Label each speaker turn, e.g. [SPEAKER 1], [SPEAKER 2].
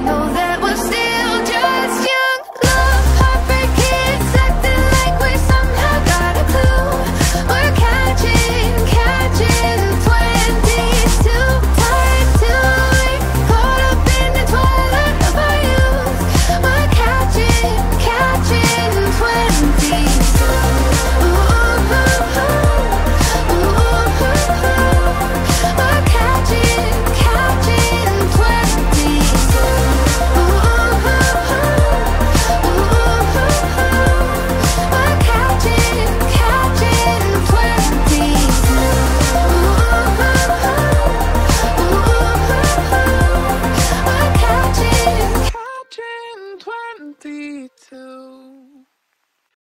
[SPEAKER 1] know that we're still just young. Love, heartbreak, kids, acting like we somehow got a clue. We're catching 20s, too tight to wait, caught up in the twilight of our youth. We're catching 20s. Ooh, ooh, ooh, ooh, ooh. We're catching 20s. Ooh, ooh, ooh, ooh. We're catching 20s. We're catching 22.